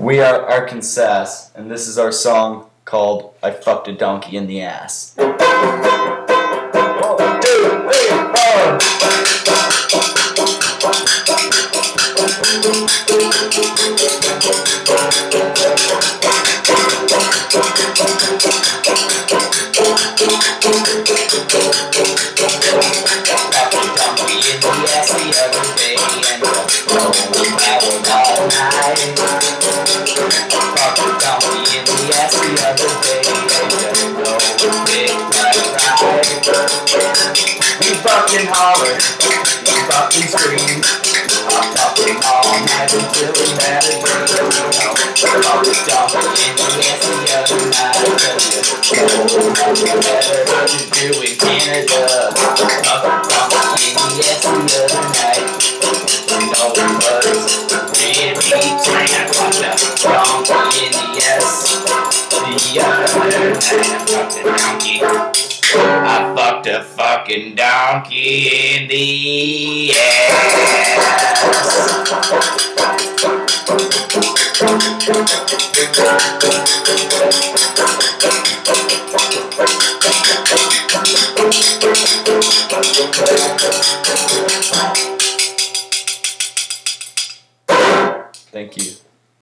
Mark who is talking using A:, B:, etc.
A: We are Arkensass, and this is our song called I Fucked a Donkey in the Ass. 1, 2, 3, 4. Fucked a donkey in the ass the other day, and traveled all night. Fucked a donkey in the ass the other day, and just no big black ride. We fucking hollered, we fucking screamed, I'm fucking all night until we had a dream. Fucked a donkey in the ass the other night, cause you know nothing better to do in Canada. Fucked a donkey in the ass the other night. You know it was really tight. I fucked a donkey in the ass the other night. I fucked a fucking donkey in the ass.